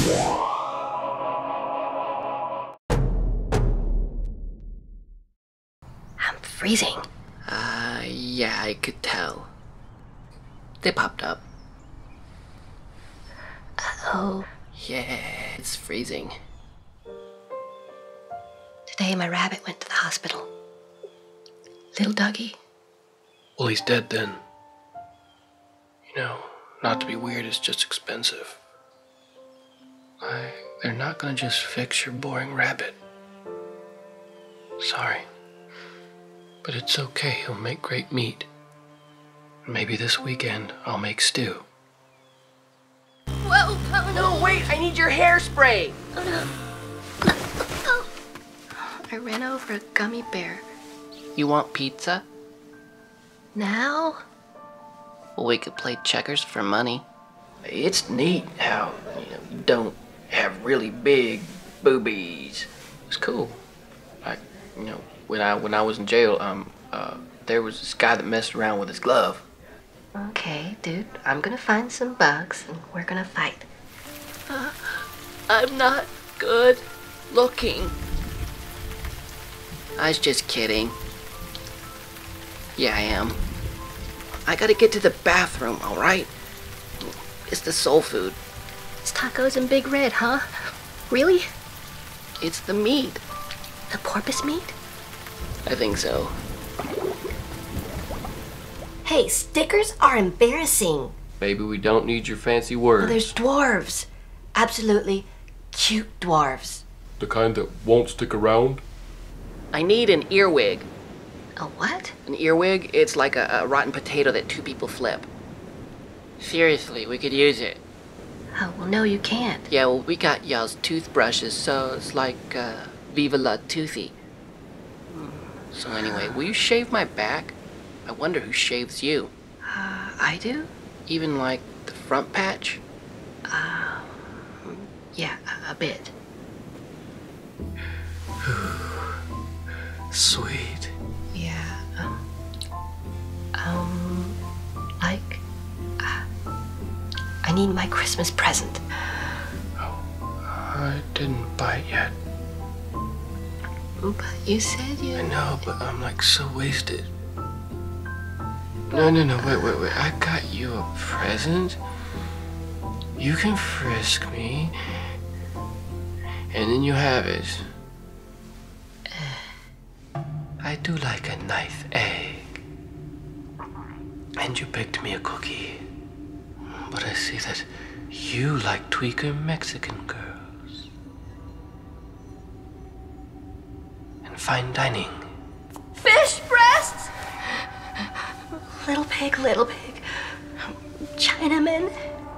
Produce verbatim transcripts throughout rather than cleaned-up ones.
I'm freezing. Uh, yeah, I could tell. They popped up. Uh-oh. Yeah, it's freezing. Today my rabbit went to the hospital. Little Dougie. Well, he's dead then. You know, not to be weird, it's just expensive. I, they're not gonna just fix your boring rabbit. Sorry. But it's okay, he'll make great meat. Maybe this weekend I'll make stew. Whoa! Oh no! No, wait! I need your hairspray! Oh no! Oh. I ran over a gummy bear. You want pizza? Now? Well, we could play checkers for money. It's neat how, you know, you don't have really big boobies. It's cool. Like, you know, when I when I was in jail, um, uh, there was this guy that messed around with his glove. Okay, dude. I'm gonna find some bugs and we're gonna fight. Uh, I'm not good looking. I was just kidding. Yeah, I am. I gotta get to the bathroom, alright? It's the soul food. It's tacos and Big Red, huh? Really? It's the meat. The porpoise meat? I think so. Hey, stickers are embarrassing. Maybe we don't need your fancy Well, words. there's dwarves. Absolutely cute dwarves. The kind that won't stick around? I need an earwig. A what? An earwig, it's like a, a rotten potato that two people flip. Seriously, we could use it. Oh, well, no, you can't. Yeah, well, we got y'all's toothbrushes, so it's like, uh, Viva la Toothy. So anyway, will you shave my back? I wonder who shaves you. Uh, I do? Even like the front patch? Um, yeah, a, a bit. Sweet. Yeah, um, um, like, uh, I need my Christmas present. Oh, I didn't buy it yet. But you said you... I know, but I'm like so wasted. No, no, no, wait, wait, wait. I got you a present. You can frisk me. And then you have it. I do like a nice egg. And you baked me a cookie. But I see that you like tweaker Mexican girls. And fine dining. Fish breasts! Little pig, little pig. Chinaman.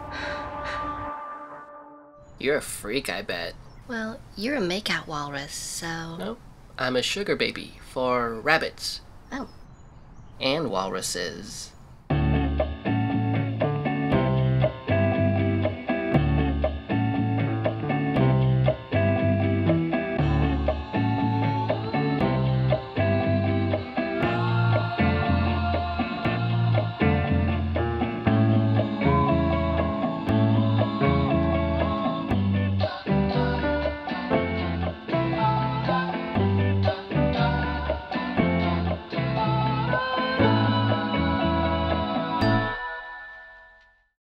You're a freak, I bet. Well, you're a makeout walrus, so... No, I'm a sugar baby for rabbits. Oh. And walruses.